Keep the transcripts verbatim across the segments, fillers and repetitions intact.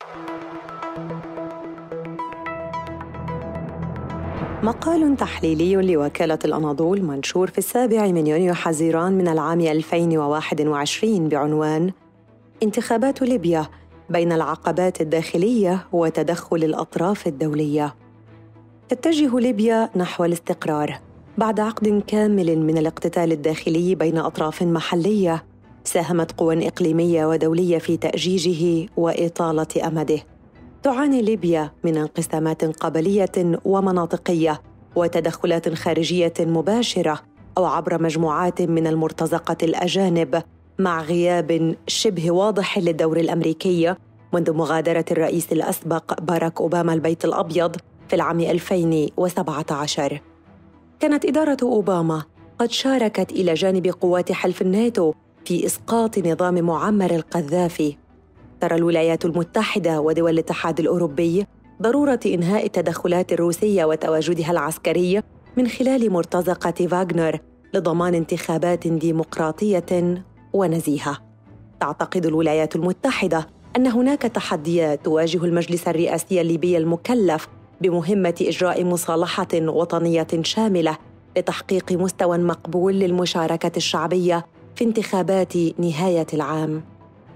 مقال تحليلي لوكالة الأناضول منشور في السابع من يونيو حزيران من العام ألفين وواحد وعشرين بعنوان انتخابات ليبيا بين العقبات الداخلية وتدخل الأطراف الدولية. تتجه ليبيا نحو الاستقرار بعد عقد كامل من الاقتتال الداخلي بين أطراف محلية ساهمت قوى إقليمية ودولية في تأجيجه وإطالة أمده. تعاني ليبيا من انقسامات قبلية ومناطقية وتدخلات خارجية مباشرة أو عبر مجموعات من المرتزقة الأجانب، مع غياب شبه واضح للدور الأمريكي منذ مغادرة الرئيس الأسبق باراك أوباما البيت الأبيض في العام ألفين وسبعة عشر. كانت إدارة أوباما قد شاركت إلى جانب قوات حلف الناتو في إسقاط نظام معمر القذافي. ترى الولايات المتحدة ودول الاتحاد الأوروبي ضرورة إنهاء التدخلات الروسية وتواجدها العسكري من خلال مرتزقة فاغنر لضمان انتخابات ديمقراطية ونزيهة. تعتقد الولايات المتحدة أن هناك تحديات تواجه المجلس الرئاسي الليبي المكلف بمهمة إجراء مصالحة وطنية شاملة لتحقيق مستوى مقبول للمشاركة الشعبية في انتخابات نهاية العام.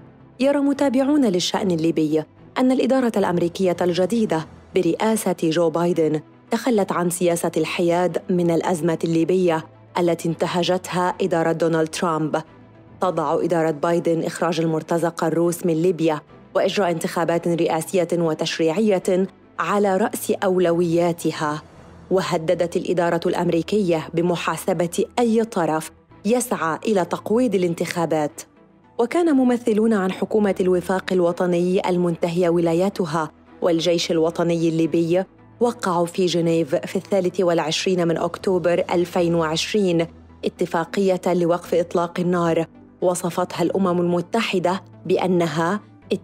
يرى متابعون للشأن الليبي أن الإدارة الأمريكية الجديدة برئاسة جو بايدن تخلت عن سياسة الحياد من الأزمة الليبية التي انتهجتها إدارة دونالد ترامب. تضع إدارة بايدن إخراج المرتزقة الروس من ليبيا وإجراء انتخابات رئاسية وتشريعية على رأس أولوياتها، وهددت الإدارة الأمريكية بمحاسبة أي طرف يسعى إلى تقويض الانتخابات. وكان ممثلون عن حكومة الوفاق الوطني المنتهية ولايتها والجيش الوطني الليبي وقعوا في جنيف في الثالث والعشرين من أكتوبر ألفين وعشرين اتفاقية لوقف إطلاق النار وصفتها الأمم المتحدة بأنها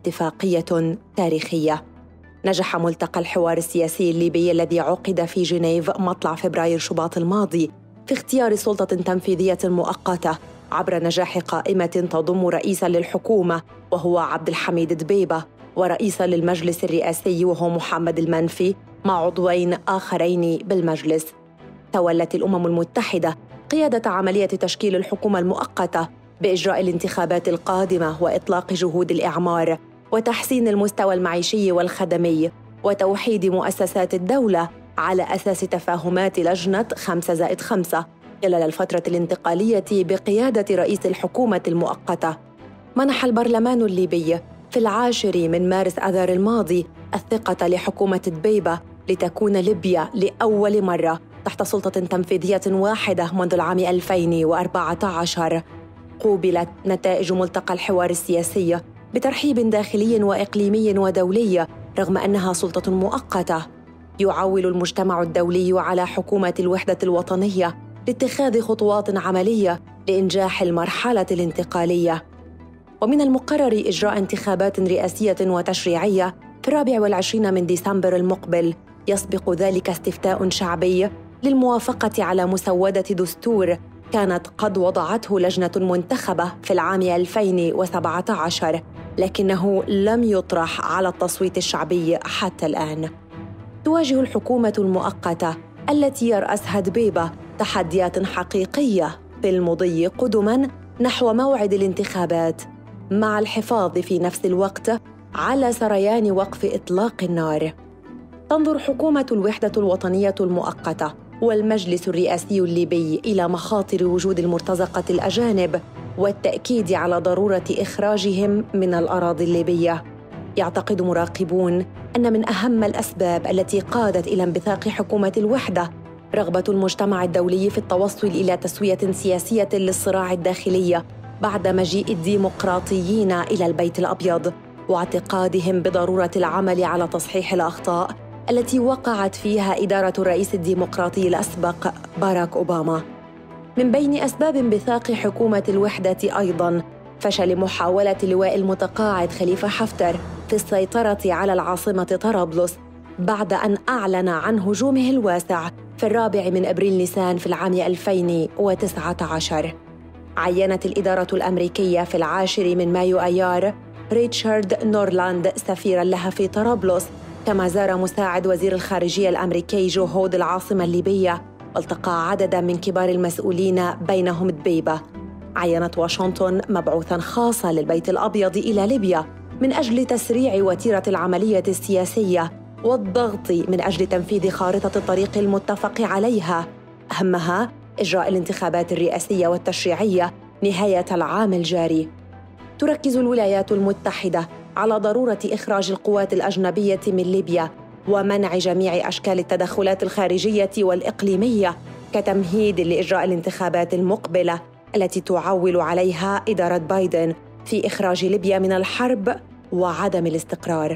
اتفاقية تاريخية. نجح ملتقى الحوار السياسي الليبي الذي عقد في جنيف مطلع فبراير شباط الماضي في اختيار سلطة تنفيذية مؤقتة عبر نجاح قائمة تضم رئيساً للحكومة وهو عبد الحميد دبيبة، ورئيساً للمجلس الرئاسي وهو محمد المنفي، مع عضوين آخرين بالمجلس. تولت الأمم المتحدة قيادة عملية تشكيل الحكومة المؤقتة بإجراء الانتخابات القادمة وإطلاق جهود الإعمار وتحسين المستوى المعيشي والخدمي وتوحيد مؤسسات الدولة على أساس تفاهمات لجنة خمسة زائد خمسة خلال الفترة الانتقالية بقيادة رئيس الحكومة المؤقتة. منح البرلمان الليبي في العاشر من مارس آذار الماضي الثقة لحكومة دبيبة لتكون ليبيا لأول مرة تحت سلطة تنفيذية واحدة منذ العام ألفين وأربعة عشر. قوبلت نتائج ملتقى الحوار السياسي بترحيب داخلي وإقليمي ودولي رغم أنها سلطة مؤقتة. يعول المجتمع الدولي على حكومة الوحدة الوطنية لاتخاذ خطوات عملية لإنجاح المرحلة الانتقالية. ومن المقرر إجراء انتخابات رئاسية وتشريعية في الرابع والعشرين من ديسمبر المقبل، يسبق ذلك استفتاء شعبي للموافقة على مسودة دستور كانت قد وضعته لجنة منتخبة في العام ألفين وسبعة عشر، لكنه لم يطرح على التصويت الشعبي حتى الآن. تواجه الحكومة المؤقتة التي يرأسها دبيبة تحديات حقيقية في المضي قدماً نحو موعد الانتخابات، مع الحفاظ في نفس الوقت على سريان وقف إطلاق النار. تنظر حكومة الوحدة الوطنية المؤقتة والمجلس الرئاسي الليبي إلى مخاطر وجود المرتزقة الأجانب والتأكيد على ضرورة إخراجهم من الأراضي الليبية. يعتقد مراقبون أن من أهم الأسباب التي قادت إلى انبثاق حكومة الوحدة رغبة المجتمع الدولي في التوصل إلى تسوية سياسية للصراع الداخلي بعد مجيء الديمقراطيين إلى البيت الأبيض، واعتقادهم بضرورة العمل على تصحيح الأخطاء التي وقعت فيها إدارة الرئيس الديمقراطي الأسبق باراك أوباما. من بين أسباب انبثاق حكومة الوحدة أيضاً فشل محاولة اللواء المتقاعد خليفة حفتر في السيطرة على العاصمة طرابلس بعد أن أعلن عن هجومه الواسع في الرابع من أبريل نيسان في العام ألفين وتسعة عشر. عينت الإدارة الأمريكية في العاشر من مايو أيار ريتشارد نورلاند سفيراً لها في طرابلس، كما زار مساعد وزير الخارجية الأمريكي جو هود العاصمة الليبية، والتقى عدداً من كبار المسؤولين بينهم دبيبة. عينت واشنطن مبعوثاً خاصاً للبيت الأبيض إلى ليبيا من أجل تسريع وتيرة العملية السياسية والضغط من أجل تنفيذ خارطة الطريق المتفق عليها، أهمها إجراء الانتخابات الرئاسية والتشريعية نهاية العام الجاري. تركز الولايات المتحدة على ضرورة إخراج القوات الأجنبية من ليبيا ومنع جميع أشكال التدخلات الخارجية والإقليمية كتمهيد لإجراء الانتخابات المقبلة التي تعول عليها إدارة بايدن في إخراج ليبيا من الحرب وعدم الاستقرار.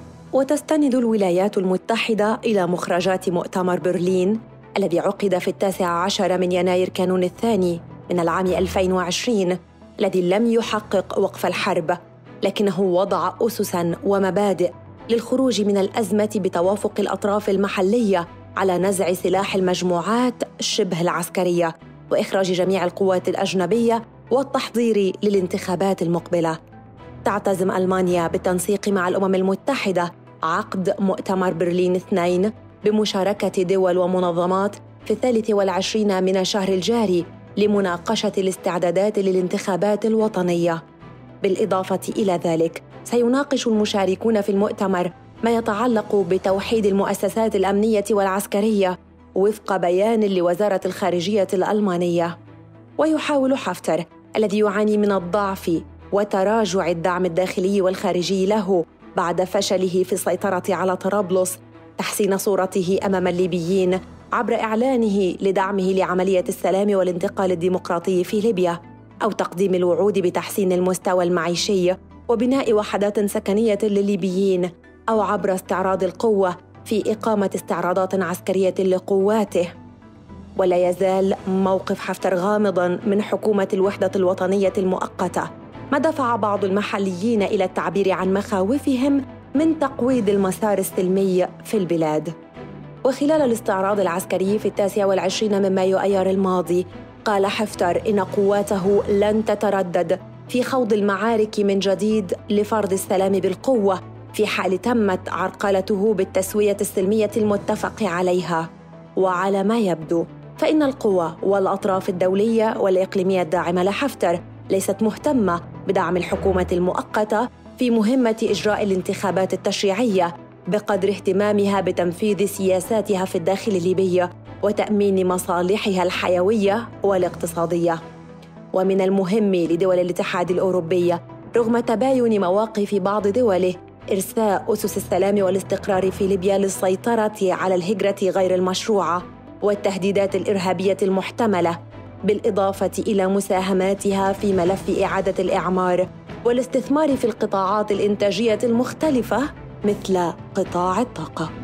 وتستند الولايات المتحدة إلى مخرجات مؤتمر برلين الذي عقد في التاسع عشر من يناير كانون الثاني من العام ألفين وعشرين، الذي لم يحقق وقف الحرب، لكنه وضع أسساً ومبادئ للخروج من الأزمة بتوافق الأطراف المحلية على نزع سلاح المجموعات شبه العسكرية وإخراج جميع القوات الأجنبية والتحضير للانتخابات المقبلة. تعتزم ألمانيا بالتنسيق مع الأمم المتحدة عقد مؤتمر برلين اثنين بمشاركة دول ومنظمات في الثالث والعشرين من الشهر الجاري لمناقشة الاستعدادات للانتخابات الوطنية. بالإضافة إلى ذلك، سيناقش المشاركون في المؤتمر ما يتعلق بتوحيد المؤسسات الأمنية والعسكرية وفق بيان لوزارة الخارجية الألمانية. ويحاول حفتر الذي يعاني من الضعف وتراجع الدعم الداخلي والخارجي له بعد فشله في السيطرة على طرابلس تحسين صورته أمام الليبيين عبر إعلانه لدعمه لعملية السلام والانتقال الديمقراطي في ليبيا، أو تقديم الوعود بتحسين المستوى المعيشي وبناء وحدات سكنية للليبيين، أو عبر استعراض القوة في إقامة استعراضات عسكرية لقواته. ولا يزال موقف حفتر غامضاً من حكومة الوحدة الوطنية المؤقتة، ما دفع بعض المحليين إلى التعبير عن مخاوفهم من تقويض المسار السلمي في البلاد. وخلال الاستعراض العسكري في التاسع والعشرين من مايو أيار الماضي، قال حفتر إن قواته لن تتردد في خوض المعارك من جديد لفرض السلام بالقوة في حال تمت عرقلته بالتسوية السلمية المتفق عليها. وعلى ما يبدو فإن القوى والأطراف الدولية والإقليمية الداعمة لحفتر ليست مهتمة بدعم الحكومة المؤقتة في مهمة إجراء الانتخابات التشريعية بقدر اهتمامها بتنفيذ سياساتها في الداخل الليبي وتأمين مصالحها الحيوية والاقتصادية. ومن المهم لدول الاتحاد الأوروبي رغم تباين مواقف بعض دوله إرساء أسس السلام والاستقرار في ليبيا للسيطرة على الهجرة غير المشروعة والتهديدات الإرهابية المحتملة، بالإضافة إلى مساهماتها في ملف إعادة الإعمار والاستثمار في القطاعات الإنتاجية المختلفة مثل قطاع الطاقة.